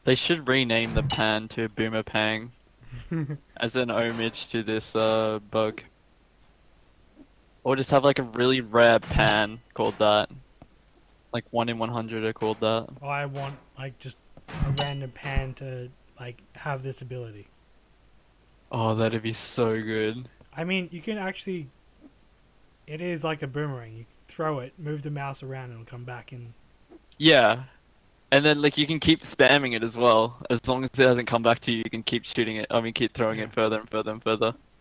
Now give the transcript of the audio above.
They should rename the pan to Boomerpang as an homage to this bug. Or just have like a really rare pan called that. Like 1 in 100 are called that. I want like just a random pan to like have this ability. Oh, that'd be so good. I mean, you can actually. It is like a boomerang. You throw it, move the mouse around, and it'll come back in. Yeah. And then like you can keep spamming it as well. As long as it hasn't come back to you, you can keep shooting it. I mean, keep throwing Yeah. it further and further and further.